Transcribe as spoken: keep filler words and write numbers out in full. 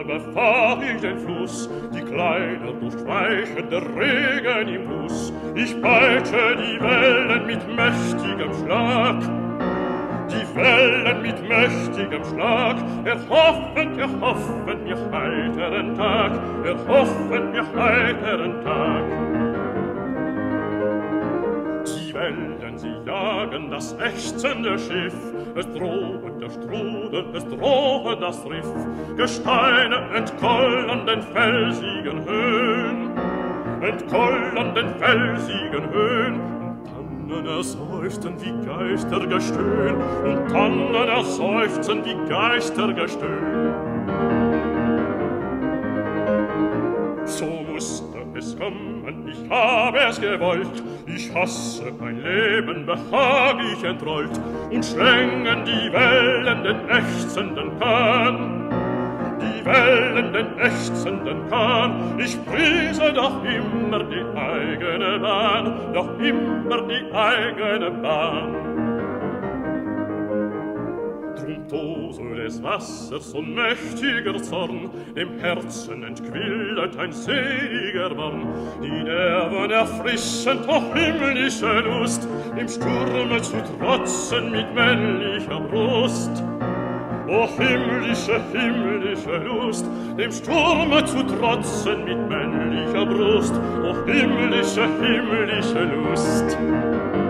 befahr ich den Fluss, die Kleider durchstreichen der Regen im Bus. Ich peitsche die Wellen mit mächtigem Schlag, die Wellen mit mächtigem Schlag, erhoffen, erhoffen mir heiteren Tag, erhoffen mir heiteren Tag. Die Wellen, sie jagen das ächzende Schiff, es droht der Strudel, es droht das Riff, Gesteine entkollen den felsigen Höhen, entkollen den felsigen Höhen, und Tannen erseufzen wie Geistergestöhn, und Tannen erseufzen wie Geistergestöhn. So musste es kommen, ich habe es gewollt, ich hasse mein Leben, behag ich entrollt, und schlängen die Wellen den ächzenden Kahn, die Wellen den ächzenden Kahn, ich priese doch immer die eigene Bahn, doch immer die eigene Bahn. Drum tose des Wassers so mächtiger Zorn, dem Herzen entquillet ein seliger Wonn, die Nerven erfrischend, o himmlische Lust, im Sturme zu trotzen mit männlicher Brust. O himmlische, himmlische Lust, dem Sturme zu trotzen mit männlicher Brust, o himmlische, himmlische Lust.